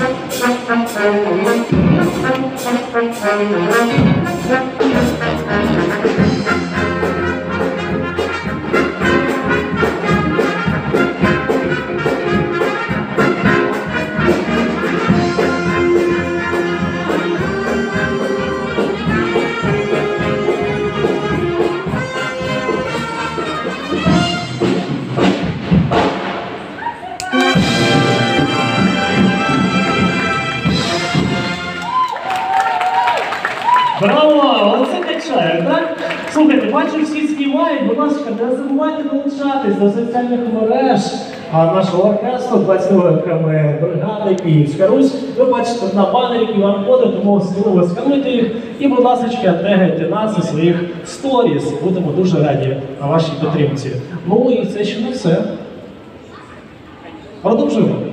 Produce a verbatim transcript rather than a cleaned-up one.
Браво! Оце качає, так? Слухайте, бачу, всі співають, будь ласка, не забувайте долучатись до соціальних мереж нашого оркестру двадцятими бригади Київська Русь. Ви бачите на банері ку ар-коди, тому сміливо скануйте їх і, будь ласка, тегайте нас у своїх сторіс. Будемо дуже раді на вашій підтримці. Ну і це ще не все. Продовжуємо.